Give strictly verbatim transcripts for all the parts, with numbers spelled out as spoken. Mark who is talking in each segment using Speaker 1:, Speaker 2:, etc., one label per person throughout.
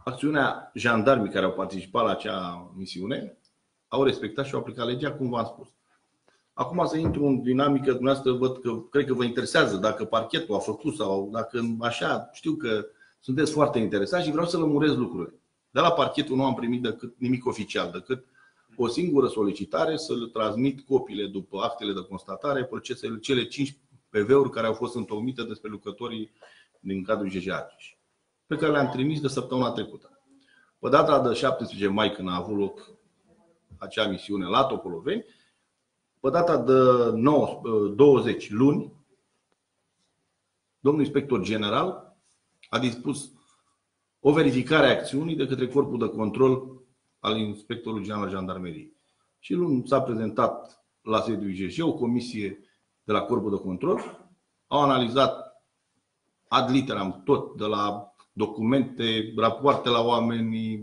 Speaker 1: acțiunea jandarmii care au participat la acea misiune au respectat și au aplicat legea, cum v-am spus. Acum să intru în dinamică, dumneavoastră văd că cred că vă interesează dacă parchetul a făcut sau dacă așa, știu că sunteți foarte interesați și vreau să lămuresc lucrurile. De la parchetul nu am primit decât nimic oficial, decât o singură solicitare să le transmit copiile după actele de constatare, procesele, cele cinci P V-uri care au fost întocmite despre lucrătorii din cadrul I J J Argeș, pe care le-am trimis de săptămâna trecută. Pe data de șaptesprezece mai, când a avut loc acea misiune la Topoloveni, pe data de douăzeci luni, domnul inspector general a dispus o verificare a acțiunii de către Corpul de Control al Inspectorului General al Jandarmeriei. Și luni s-a prezentat la sediul I J J o comisie de la Corpul de Control, au analizat ad literam tot, de la documente, rapoarte la oameni.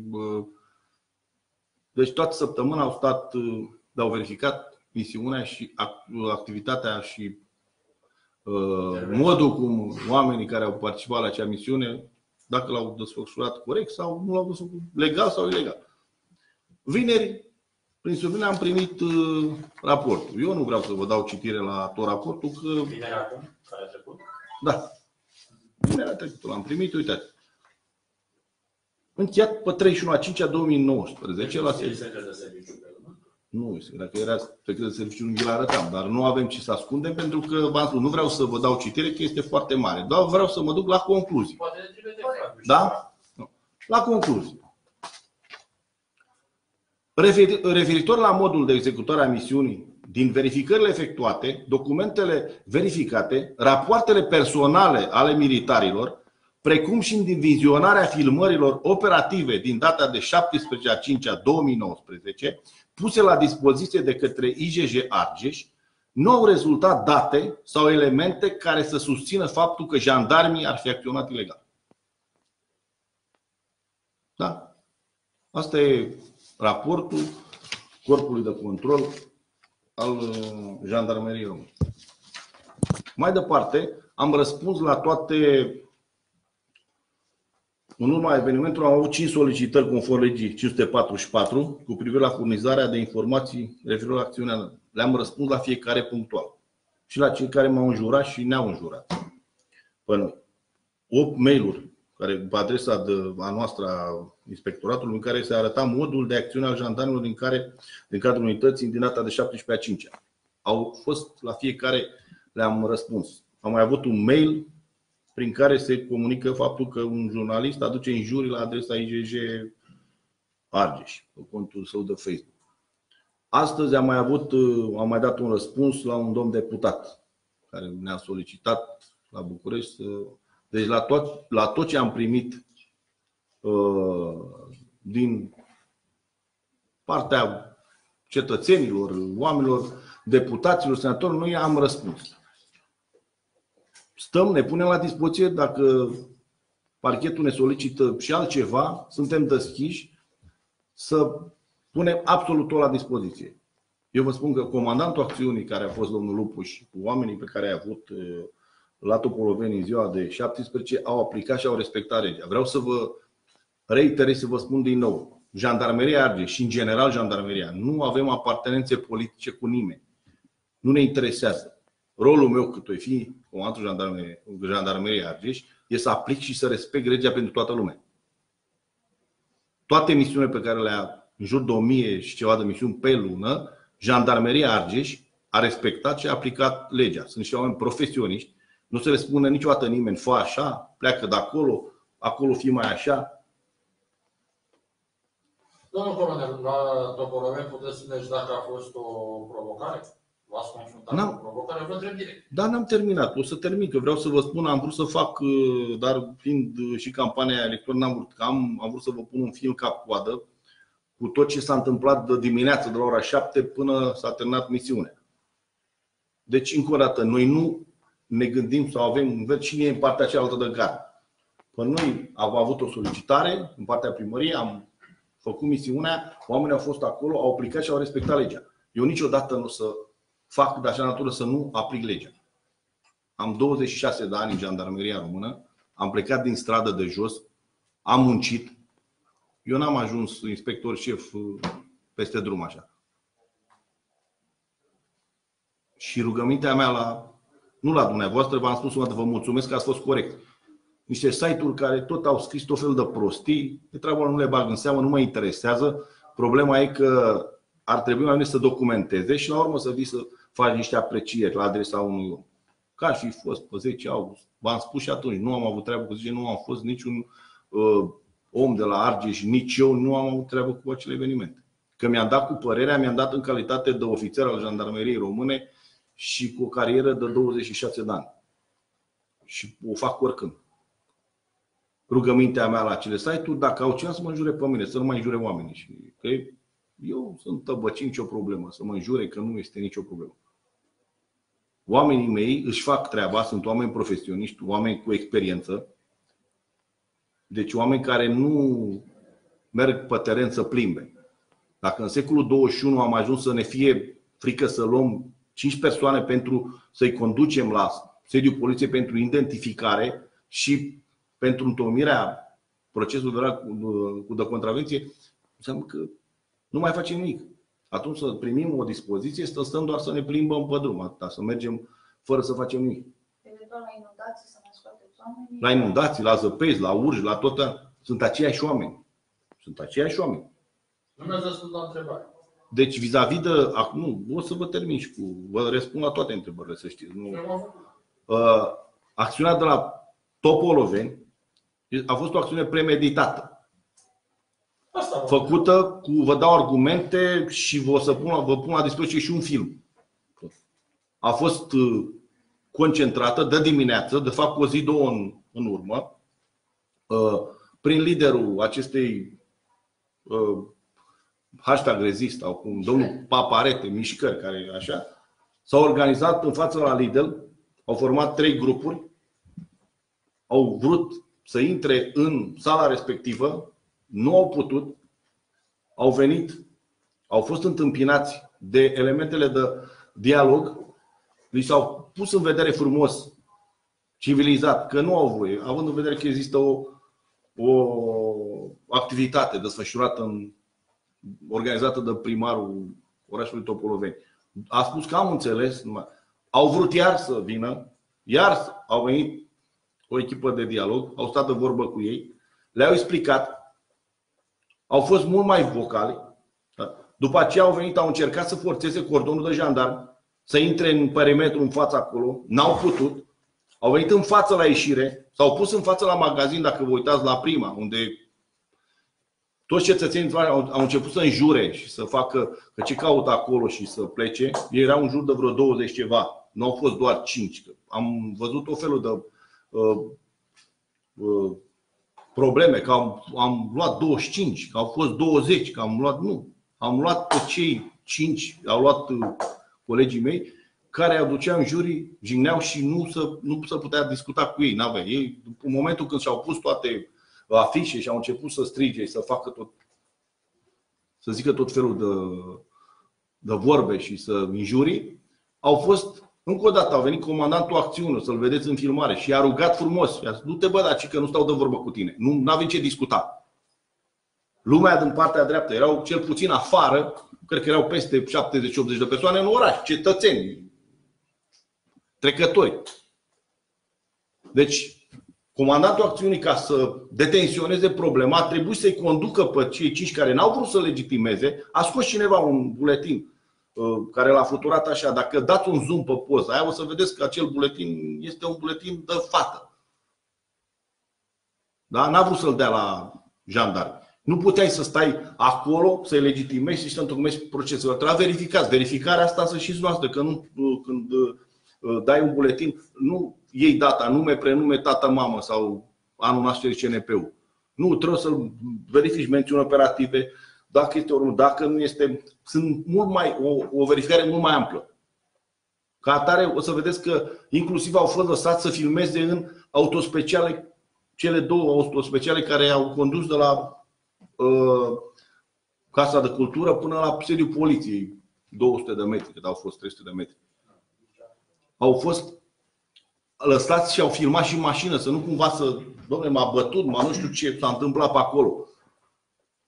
Speaker 1: Deci toată săptămâna au stat, au verificat misiunea și activitatea și uh, modul cum oamenii care au participat la acea misiune, dacă l-au desfășurat corect sau nu l-au desfășurat legal sau ilegal. Vineri, prin surprindere, am primit uh, raportul. Eu nu vreau să vă dau citire la tot raportul. Că...
Speaker 2: Vineri acum? Care a trecut?
Speaker 1: Da. Vineri a trecut. L-am primit, uitați. Încheiat pe treizeci și unu a cincea două mii nouăsprezece la serviciu. Nu, dacă era secret de serviciu, nu vi-l arătam, dar nu avem ce să ascundem, pentru că v-am spus, nu vreau să vă dau citire, că este foarte mare. Doar vreau să mă duc la concluzii.
Speaker 2: Poate ne trimite.
Speaker 1: Da? La concluzii. Referitor la modul de executare a misiunii, din verificările efectuate, documentele verificate, rapoartele personale ale militarilor, precum și în divizionarea filmărilor operative din data de șaptesprezece a cincea două mii nouăsprezece, puse la dispoziție de către I J J Argeș, nu au rezultat date sau elemente care să susțină faptul că jandarmii ar fi acționat ilegal. Da? Asta e raportul Corpului de Control al Jandarmeriei Române. Mai departe, am răspuns la toate. În urma evenimentului am avut cinci solicitări conform legii cinci sute patruzeci și patru cu privire la furnizarea de informații referitor la acțiunea. Le-am răspuns la fiecare punctual. Și la cei care m-au înjurat și ne-au înjurat. Până opt mail-uri care, pe adresa de, a noastră a inspectoratului, în care se arăta modul de acțiune al jandarmilor din, care, din cadrul unității din data de șaptesprezece a cincea. Au fost la fiecare, le-am răspuns. Am mai avut un mail prin care se comunică faptul că un jurnalist aduce injurii la adresa I J J Argeș, pe contul său de Facebook. Astăzi am mai avut, am mai dat un răspuns la un domn deputat care ne-a solicitat la București să... Deci la tot, la tot ce am primit uh, din partea cetățenilor, oamenilor, deputaților, senatorilor, noi am răspuns. Stăm, ne punem la dispoziție, dacă parchetul ne solicită și altceva, suntem deschiși să punem absolut tot la dispoziție. Eu vă spun că comandantul acțiunii, care a fost domnul Lupuș, cu oamenii pe care i-a avut la Topoloveni în ziua de șaptesprezece, au aplicat și au respectat legea. Vreau să vă reiterez, să vă spun din nou. Jandarmeria Argeș și în general Jandarmeria, nu avem apartenențe politice cu nimeni. Nu ne interesează. Rolul meu, cât o fi comandantul Jandarmeriei Jandarmeria Argeș, este să aplic și să respect legea pentru toată lumea. Toate misiunile pe care le-a, în jur de o mie și ceva de misiuni pe lună, Jandarmeria Argeș a respectat și a aplicat legea. Sunt și oameni profesioniști. Nu se le spune niciodată nimeni, fă așa, pleacă de acolo, acolo fi mai așa.
Speaker 2: Domnul colonel, la Topoloveni puteți spune dacă a fost o provocare? V-ați confruntat cu o provocare? Vă întreb direct.
Speaker 1: Da, n-am terminat. O să termin, că vreau să vă spun, am vrut să fac, dar fiind și campania electorală, n-am vrut, am, am vrut să vă pun un film cap-coadă cu tot ce s-a întâmplat de dimineață, de la ora șapte până s-a terminat misiunea. Deci, încă o dată, noi nu ne gândim sau avem cine e în partea cealaltă de gard. Păi noi am avut o solicitare în partea primăriei, am făcut misiunea, oamenii au fost acolo, au aplicat și au respectat legea. Eu niciodată nu o să fac de așa natură să nu aplic legea. Am douăzeci și șase de ani în Jandarmeria Română, am plecat din stradă de jos, am muncit, Eu n-am ajuns inspector șef peste drum așa. Și rugămintea mea la, nu la dumneavoastră, v-am spus, vă mulțumesc că ați fost corect. Niște site-uri care tot au scris tot fel de prostii, de treabă nu le bag în seamă, nu mă interesează. Problema e că ar trebui mai bine să documenteze și la urmă să vii să faci niște aprecieri la adresa unui om. Că ar fi fost pe zece august. V-am spus și atunci, nu am avut treabă cu zice, nu am fost niciun uh, om de la Argeș, nici eu nu am avut treabă cu acele evenimente. Că mi-am dat cu părerea, mi-am dat în calitate de ofițer al Jandarmeriei Române și cu o carieră de douăzeci și șase de ani. Și o fac oricând. Rugămintea mea la acele site-uri, dacă au cineva să mă înjure pe mine, să nu mai înjure oamenii. Și că eu sunt tăbăcin, nicio problemă, să mă înjure că nu este nicio problemă. Oamenii mei își fac treaba, sunt oameni profesioniști, oameni cu experiență. Deci oameni care nu merg pe teren să plimbe. Dacă în secolul douăzeci și unu am ajuns să ne fie frică să luăm cinci persoane pentru să-i conducem la sediul poliției pentru identificare și pentru întocmirea procesului cu de contravenție, înseamnă că nu mai facem nimic. Atunci să primim o dispoziție, să stăm doar să ne plimbăm pe drum, atâta, să mergem fără să facem nimic.
Speaker 3: Eventual la inundații să mai scoateți oamenii?
Speaker 1: La inundații, la zăpezi, la urși, la tot. Sunt aceiași oameni. Sunt aceiași oameni.
Speaker 2: Nu mi-ați răspuns la întrebare.
Speaker 1: Deci vis-a-vis de... Nu, o să vă termin și cu... Vă răspund la toate întrebările, să știți. Nu. Uh, acțiunea de la Topoloveni a fost o acțiune premeditată.
Speaker 2: Asta
Speaker 1: făcută cu... Vă dau argumente și vă, să pun, vă pun la dispoziție și un film. A fost uh, concentrată de dimineață, de fapt o zi, două în, în urmă, uh, prin liderul acestei uh, hashtag rezist, sau cum domnul Paparete, mișcări, care așa, s-au organizat în fața la Lidl, au format trei grupuri, au vrut să intre în sala respectivă, nu au putut, au venit, au fost întâmpinați de elementele de dialog, li s-au pus în vedere frumos, civilizat, că nu au voie, având în vedere că există o, o activitate desfășurată în organizată de primarul orașului Topoloveni. A spus că am înțeles, au vrut iar să vină, iar au venit o echipă de dialog, au stat de vorbă cu ei, le-au explicat, au fost mult mai vocali. După aceea au venit, au încercat să forțeze cordonul de jandarmi, să intre în perimetru în fața acolo, n-au putut, au venit în față la ieșire, s-au pus în față la magazin, dacă vă uitați la prima, unde toți cetățenii au, au început să înjure și să facă că ce caută acolo și să plece. Ei erau în jur de vreo douăzeci ceva. Nu au fost doar cinci. Am văzut o felul de uh, uh, probleme, că am, am luat douăzeci și cinci, că au fost douăzeci, că am luat, nu. Am luat pe cei cinci, au luat uh, colegii mei, care aduceau în jurii, jigneau și nu se, nu se putea discuta cu ei. N-avea. Ei, în momentul când și-au pus toate afișe și au început să strige, să facă tot, să zică tot felul de, de vorbe și să înjurii, au fost, încă o dată, au venit comandantul acțiunii, să-l vedeți în filmare, și i-a rugat frumos. I-a zis, nu te bă, daci, că nu stau de vorbă cu tine. Nu avem ce discuta. Lumea din partea dreaptă, erau cel puțin afară, cred că erau peste șaptezeci optzeci de persoane în oraș, cetățeni, trecători. Deci, comandantul acțiunii, ca să detensioneze problema, a trebuit să-i conducă pe cei cinci care n-au vrut să legitimeze. A scos cineva un buletin care l-a fluturat așa. Dacă dați un zoom pe poza aia, o să vedeți că acel buletin este un buletin de fată. Da? N-a vrut să-l dea la jandarmi. Nu puteai să stai acolo, să-i legitimezi și să întocmești procesul. Trebuie verificați. Verificarea asta să știți noastră, că nu, când dai un buletin, nu iei data, nume, prenume, tată, mamă sau anul nașterii C N P-ul. Nu, trebuie să verifici mențiuni operative, dacă este ori, dacă nu este. Sunt mult mai, o, o verificare mult mai amplă. Ca atare o să vedeți că inclusiv au fost lăsați să filmeze în autospeciale, cele două autospeciale care au condus de la uh, Casa de Cultură până la sediul poliției, două sute de metri, cât au fost trei sute de metri. Au fost lăsați și au filmat și în mașină, să nu cumva să, dom'le, m-a bătut, m-a nu știu ce s-a întâmplat pe acolo.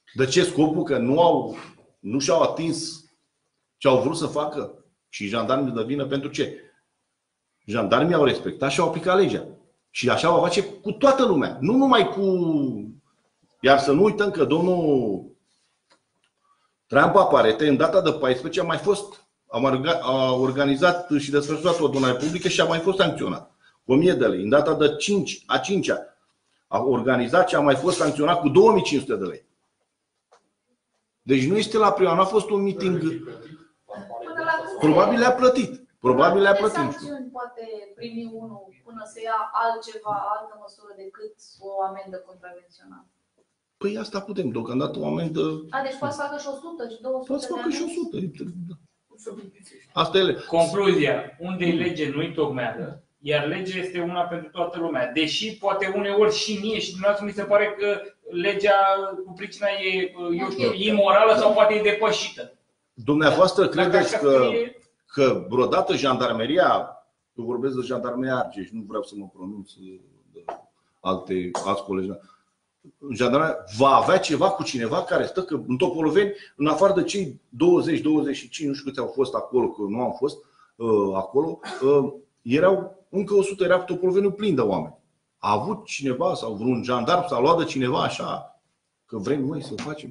Speaker 1: De ce scopul? Că nu au, nu și-au atins ce au vrut să facă? Și jandarmii de vină pentru ce? Jandarmii au respectat și au aplicat legea. Și așa va face cu toată lumea. Nu numai cu... Iar să nu uităm că domnul Traian Paparete, în data de paisprezece, a mai fost, a organizat și desfășurat o adunare publică și a mai fost sancționat cu o mie de lei. În data de cinci, a cincea, a organizat și a mai fost sancționat cu două mii cinci sute de lei. Deci nu este la prima, nu a fost un meeting. Probabil le-a plătit. Probabil le-a plătit.
Speaker 3: Ce sancțiuni poate primi unul până să ia altceva, altă măsură decât o amendă contravențională?
Speaker 1: Păi asta putem, deocamdată o amendă...
Speaker 3: A, deci poate să facă și o sută și două sute.
Speaker 1: Poate să facă și o sută. Asta e.
Speaker 4: Concluzia, unde e lege nu-i tocmeală, iar legea este una pentru toată lumea. Deși poate uneori și mie și dumneavoastră mi se pare că legea cu pricina e, eu știu, imorală sau poate e depășită.
Speaker 1: Dumneavoastră credeți că, că vreodată jandarmeria, eu vorbesc de jandarmeria Argeș, nu vreau să mă pronunț de alte, alți colegi, jandarmeria va avea ceva cu cineva care stă, că în Topoloveni, în afară de cei douăzeci douăzeci și cinci, nu știu câți au fost acolo, că nu am fost uh, acolo, uh, erau încă o sută, era Topoloveniul plin de oameni. A avut cineva sau vreun jandarm s-a luat de cineva așa, că vrem noi să facem?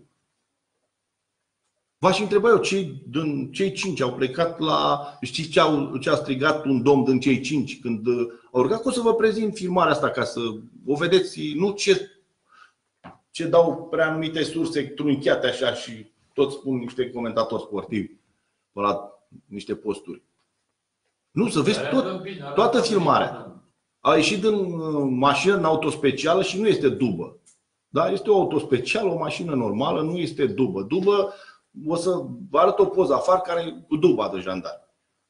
Speaker 1: V-aș întreba eu, cei, din, cei cinci au plecat la... Știți ce, au, ce a strigat un domn din cei cinci când au rugat? Că o să vă prezint filmarea asta ca să o vedeți, nu ce, ce dau prea anumite surse trunchiate așa și toți spun niște comentatori sportivi pe la niște posturi. Nu, să vezi tot, toată filmarea. A ieșit din mașină, în autospecială și nu este dubă. Da? Este o autospecială, o mașină normală, nu este dubă. Dubă, o să vă arăt o poză afară care e cu duba de jandarm.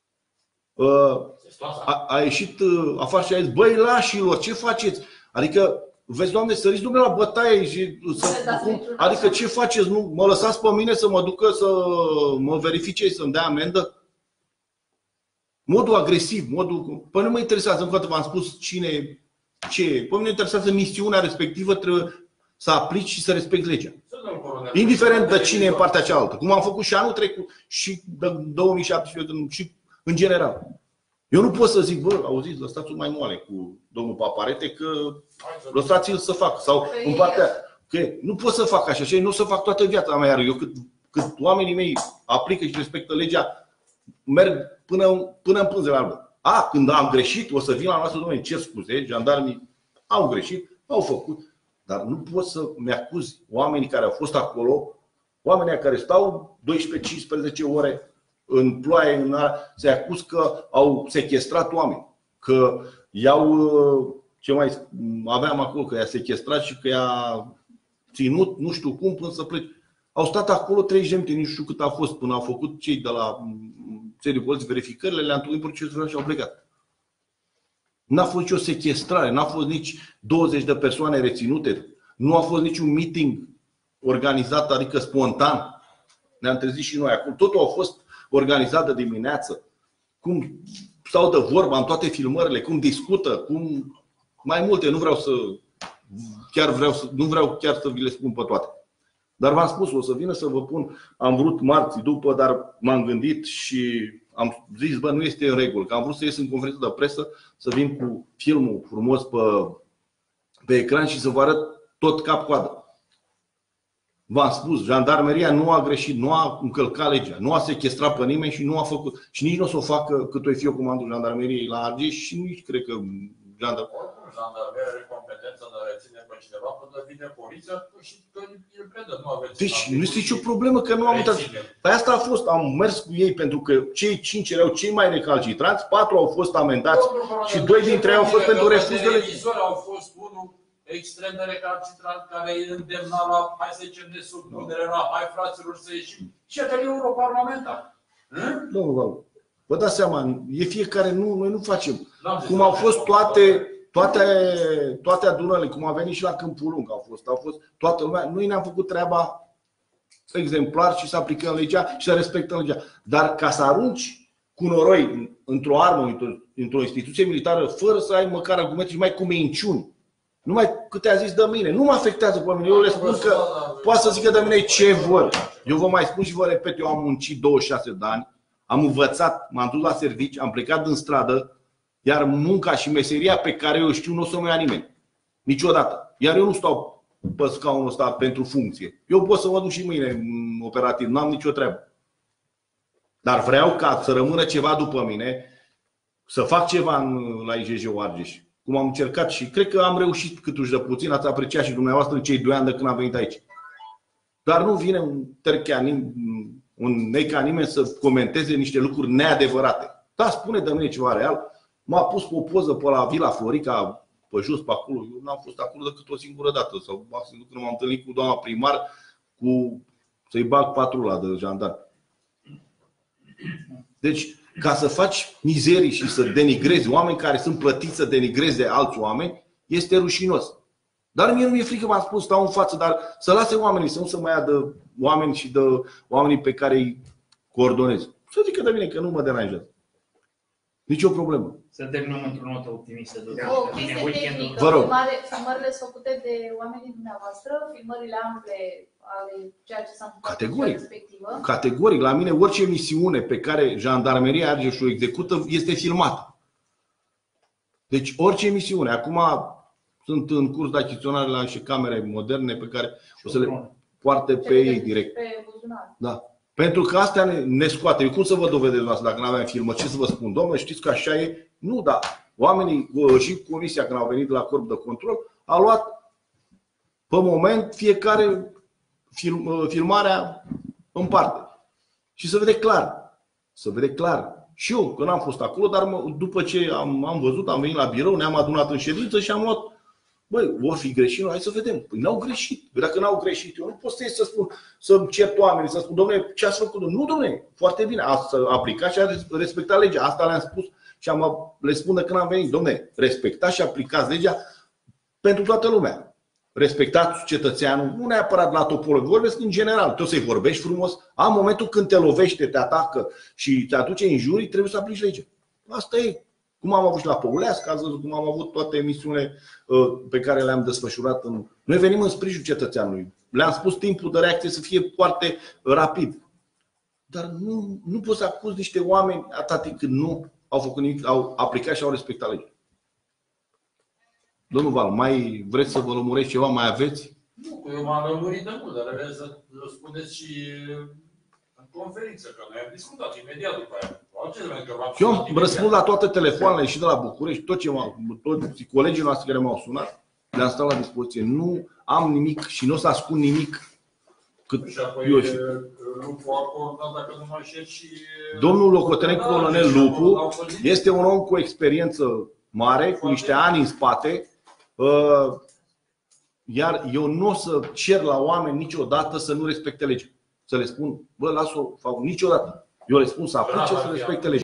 Speaker 1: A, a ieșit afară și a zis, băi lașilor, ce faceți? Adică, vezi, Doamne, săriți dumneavoastră la bătaie și să, cum, adică ce faceți? Nu, mă lăsați pe mine să mă ducă să mă verifice și să-mi dea amendă? Modul agresiv, modul... Păi nu mă interesează, încă o dată v-am spus cine, ce e. Păi mă interesează misiunea respectivă, trebuie să aplici și să respecti legea. Indiferent de cine e în partea cealaltă. Cum am făcut și anul trecut și de două mii șaptesprezece și în general. Eu nu pot să zic, bă, auziți, lăsați-l mai moale cu domnul Paparete că lăsați-l să facă. Sau în partea... Că nu pot să fac așa și nu o să fac toată viața mea. Iar eu cât, cât oamenii mei aplică și respectă legea, merg până, până în pânzele albă. A, când am greșit, o să vin la noastră, domnule, cer scuze, jandarmii au greșit, au făcut. Dar nu pot să-mi acuzi oamenii care au fost acolo, oamenii care stau doisprezece cincisprezece ore în ploaie, în să-i acuz că au sechestrat oameni. Că i-au, ce mai aveam acolo, că i-a sechestrat și că i-a ținut, nu știu cum, până să plece. Au stat acolo treizeci de minute, nu știu cât a fost, până au făcut cei de la țării poliției verificările, le-a întâlnit procesul și au plecat. N-a fost nicio sechestrare, n-a fost nici douăzeci de persoane reținute, nu a fost niciun meeting organizat, adică spontan. Ne-am trezit și noi acum. Totul a fost organizat de dimineață. Cum stau de vorba în toate filmările, cum discută, cum mai multe, nu vreau să chiar vreau să nu vreau chiar să vi le spun pe toate. Dar v-am spus, o să vină să vă pun, am vrut marți după, dar m-am gândit și am zis, bă, nu este în regulă, că am vrut să ies în conferință de presă, să vin cu filmul frumos pe, pe ecran și să vă arăt tot cap-coadă. V-am spus, jandarmeria nu a greșit, nu a încălcat legea, nu a sechestrat pe nimeni și nu a făcut, și nici nu o să o facă cât o fi eu comandul jandarmeriei la Argeș și nici cred că jandarmeria.
Speaker 2: Jandarmeria are competența de a reține pe cineva până vine poliția și îl predă. Nu aveți.
Speaker 1: Deci nu este nicio problemă că nu am uitat. Pe asta a fost, am mers cu ei pentru că cei cinci erau cei mai recalcitranți, patru au fost amendați și doi dintre ei au fost pentru refuz de lege.
Speaker 2: Au fost unul extrem de recalcitrant care îi îndemna la hai să zicem de subpunere, la hai fraților să ieșim. Și atât europarlamentar.
Speaker 1: Domnul Valu, vă dați seama, e fiecare, nu, noi nu facem. Cum au fost toate, toate, toate adunările, cum a venit și la Câmpul Lung, au fost, au fost toată lumea. Noi ne-am făcut treaba exemplar și să aplicăm legea și să respectăm legea. Dar ca să arunci cu noroi într-o armă, într-o instituție militară, fără să ai măcar argumente și mai cu minciuni, Numai câte a zis de mine. Nu mă afectează pe mine. Eu le spun că poate să zică de mine ce vor. Eu vă mai spun și vă repet, eu am muncit douăzeci și șase de ani, am învățat, m-am dus la servici, am plecat din stradă, iar munca și meseria pe care eu știu nu o să mă ia nimeni. Niciodată. Iar eu nu stau pe scaunul ăsta pentru funcție. Eu pot să mă duc și mâine în operativ, nu am nicio treabă. Dar vreau ca să rămână ceva după mine, să fac ceva în, la I J J-ul Argeș. Cum am încercat și cred că am reușit câtuși de puțin, ați apreciat și dumneavoastră în cei doi ani de când am venit aici. Dar nu vine un tercheanim, un neca nimeni să comenteze niște lucruri neadevărate. Da, spune de mine ceva real. M-a pus cu o poză pe la Vila Florica, pe jos, pe acolo. Eu n-am fost acolo decât o singură dată. Sau când m-am întâlnit cu doamna primar, cu să-i bag patrula de jandarmi. Deci, ca să faci mizerii și să denigrezi oameni care sunt plătiți să denigreze alți oameni, este rușinos. Dar mie nu mi-e frică, m-am spus, stau în față, dar să lase oamenii, să nu se mai ia de oameni și de oamenii pe care îi coordonez. Să zică de mine că nu mă deranjează. Nici o problemă.
Speaker 4: Să terminăm într-o notă optimistă.
Speaker 3: O chestie tehnică. Filmările sunt făcute de oamenii dumneavoastră, filmările ample ale ceea ce s-a întâmplat în ziua respectivă.
Speaker 1: Categoric. La mine orice misiune pe care Jandarmeria Argeș o execută este filmată. Deci orice misiune. Acum sunt în curs de achiziționare la niște camere moderne pe care o să le poarte pe ei direct.
Speaker 3: Pe buzunar.
Speaker 1: Da. Pentru că astea ne, ne scoate. Eu cum să vă dovedesc noastră dacă nu aveam filmă? Ce să vă spun? Domnule, știți că așa e? Nu, da. Oamenii și comisia când au venit la corp de control a luat pe moment fiecare film, filmarea în parte. Și se vede clar. Se vede clar. Și eu, că n-am fost acolo, dar după ce am, am văzut, am venit la birou, ne-am adunat în ședință și am luat. Băi, vor fi greșit, hai să vedem. Păi n-au greșit. Dacă n-au greșit, eu nu pot să ies să spun, să-mi cert oamenii, să spun, dom'le, ce ați făcut? Nu, dom'le, foarte bine, ați aplicat și ați respectat legea. Asta le-am spus și am, le spun de când am venit. Dom'le, respectați și aplicați legea pentru toată lumea. Respectați cetățeanul, nu neapărat la topologie, vorbesc în general. Tu să-i vorbești frumos, am momentul când te lovește, te atacă și te aduce injurii, trebuie să aplici legea. Asta e. Cum am avut și la Păulească, ați văzut cum am avut toate emisiunile pe care le-am desfășurat. În... Noi venim în sprijinul cetățeanului. Le-am spus timpul de reacție să fie foarte rapid. Dar nu, nu poți să acuzi niște oameni atât timp cât nu au făcut nimic, au aplicat și au respectat legea. Domnul Val, mai vreți să vă lămureți ceva? Mai aveți?
Speaker 2: Nu, eu m-am lămurit de mult, dar vreau să spuneți și în conferință, că noi am discutat imediat după aia.
Speaker 1: Eu am răspuns la toate telefoanele și de la București, tot ce toți colegii noastre care m-au sunat, le-am stat la dispoziție. Nu am nimic și nu o să ascund nimic. Cât
Speaker 2: și apoi
Speaker 1: eu știu.
Speaker 2: Lupu a acordat, dacă nu mă înșel, și...
Speaker 1: Domnul locotenent colonel Lupu este un om cu experiență mare, cu niște ani în spate, iar eu nu o să cer la oameni niciodată să nu respecte legea. Să le spun, bă, las-o, fac niciodată. Eu le spun să aplice, să respecte legea.